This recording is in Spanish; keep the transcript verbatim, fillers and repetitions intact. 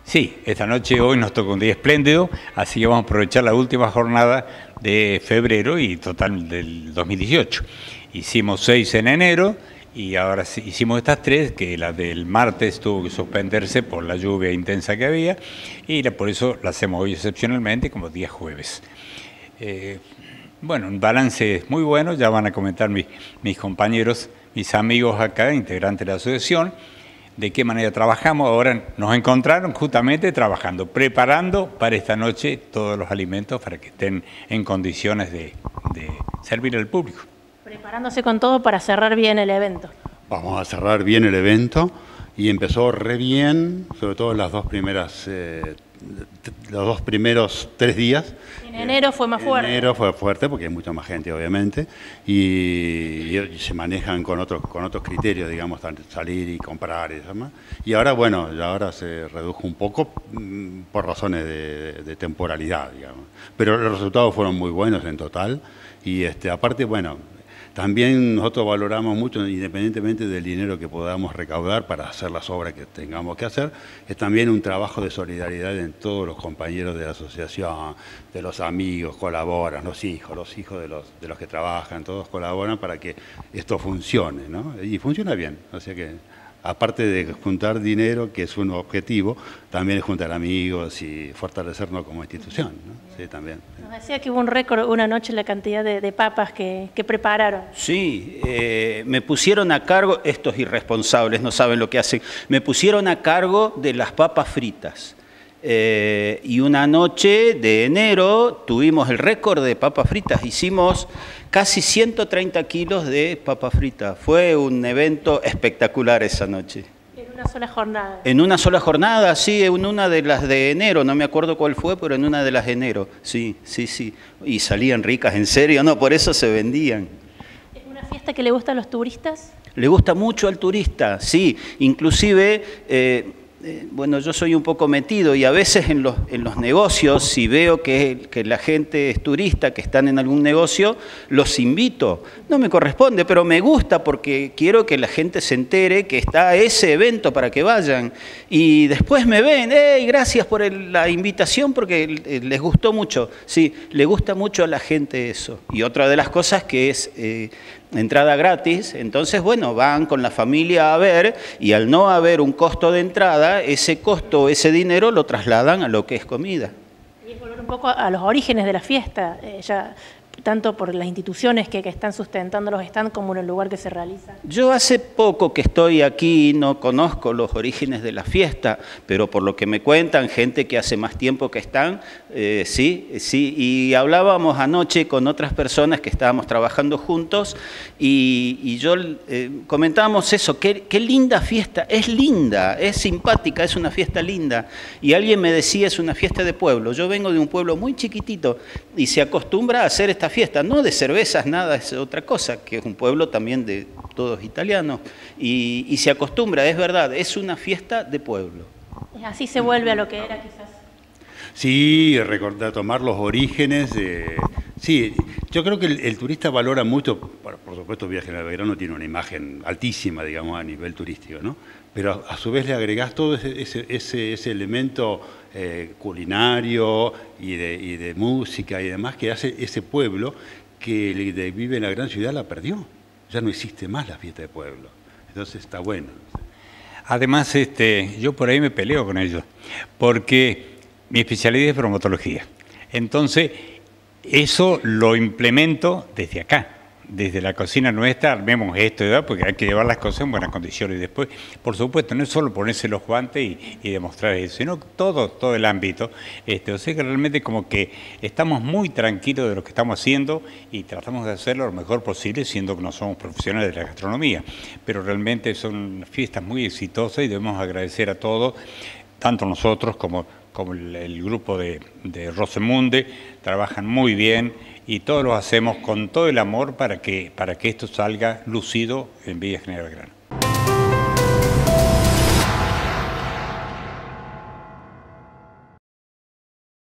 Sí, esta noche, hoy nos toca un día espléndido, así que vamos a aprovechar la última jornada de febrero y total del dos mil dieciocho. Hicimos seis en enero y ahora sí, hicimos estas tres, que la del martes tuvo que suspenderse por la lluvia intensa que había, y la, por eso la hacemos hoy excepcionalmente como día jueves. Eh, bueno, un balance muy bueno, ya van a comentar mis, mis compañeros, mis amigos acá, integrantes de la asociación, de qué manera trabajamos. Ahora nos encontraron justamente trabajando, preparando para esta noche todos los alimentos para que estén en condiciones de, de servir al público. Preparándose con todo para cerrar bien el evento. Vamos a cerrar bien el evento y empezó re bien, sobre todo las dos primeras, eh, los dos primeros tres días. En enero fue más fuerte. En enero fue fuerte porque hay mucha más gente, obviamente, y, y se manejan con otros con otros criterios, digamos, salir y comprar y demás. Y ahora, bueno, ya ahora se redujo un poco mmm, por razones de, de temporalidad, digamos. Pero los resultados fueron muy buenos en total y este, aparte, bueno, también nosotros valoramos mucho, independientemente del dinero que podamos recaudar para hacer las obras que tengamos que hacer, es también un trabajo de solidaridad en todos los compañeros de la asociación, de los amigos, colaboran, los hijos, los hijos de los, de los que trabajan, todos colaboran para que esto funcione, ¿no? Y funciona bien, o sea que aparte de juntar dinero, que es un objetivo, también es juntar amigos y fortalecernos como institución, ¿no? Sí, también. Nos decía que hubo un récord una noche en la cantidad de, de papas que, que prepararon. Sí, eh, me pusieron a cargo, estos irresponsables no saben lo que hacen, me pusieron a cargo de las papas fritas. Eh, y una noche de enero tuvimos el récord de papas fritas, hicimos casi ciento treinta kilos de papas fritas. Fue un evento espectacular esa noche. En una sola jornada. En una sola jornada, sí, en una de las de enero, no me acuerdo cuál fue, pero en una de las de enero, sí, sí, sí. Y salían ricas, en serio, no, por eso se vendían. ¿Es una fiesta que le gusta a los turistas? Le gusta mucho al turista, sí, inclusive... Eh, Eh, bueno, yo soy un poco metido y a veces en los, en los negocios, si veo que, que la gente es turista, que están en algún negocio, los invito. No me corresponde, pero me gusta porque quiero que la gente se entere que está ese evento para que vayan. Y después me ven, hey, gracias por el, la invitación porque les gustó mucho. Sí, le gusta mucho a la gente eso. Y otra de las cosas que es... Eh, entrada gratis, entonces bueno, van con la familia a ver y al no haber un costo de entrada, ese costo, ese dinero lo trasladan a lo que es comida. Y es volver un poco a los orígenes de la fiesta, eh, ya tanto por las instituciones que, que están sustentando los stands como en el lugar que se realiza. Yo hace poco que estoy aquí, no conozco los orígenes de la fiesta, pero por lo que me cuentan, gente que hace más tiempo que están, eh, sí, sí, y hablábamos anoche con otras personas que estábamos trabajando juntos y, y yo eh, comentábamos eso, qué, qué linda fiesta, es linda, es simpática, es una fiesta linda. Y alguien me decía, es una fiesta de pueblo. Yo vengo de un pueblo muy chiquitito y se acostumbra a hacer esta fiesta, no de cervezas, nada, es otra cosa, que es un pueblo también de todos italianos, y, y se acostumbra, es verdad, es una fiesta de pueblo. Así se vuelve a lo que era quizás. Sí, recordar, tomar los orígenes, eh, sí, yo creo que el, el turista valora mucho, por, por supuesto Villa General Belgrano tiene una imagen altísima, digamos, a nivel turístico, ¿no? Pero a, a su vez le agregás todo ese, ese, ese, ese elemento eh, culinario y de, y de música y demás que hace ese pueblo que el que vive en la gran ciudad la perdió. Ya no existe más la fiesta de pueblo. Entonces está bueno. Además, este, yo por ahí me peleo con ellos, porque mi especialidad es bromatología. Entonces, eso lo implemento desde acá. Desde la cocina nuestra, armemos esto, ¿verdad? Porque hay que llevar las cosas en buenas condiciones. Y después, por supuesto, no es solo ponerse los guantes y, y demostrar eso, sino todo, todo el ámbito. Este, o sea que realmente como que estamos muy tranquilos de lo que estamos haciendo y tratamos de hacerlo lo mejor posible, siendo que no somos profesionales de la gastronomía. Pero realmente son fiestas muy exitosas y debemos agradecer a todos, tanto nosotros como, como el, el grupo de, de Rosemunde, trabajan muy bien. Y todos lo hacemos con todo el amor para que, para que esto salga lucido en Villa General Belgrano.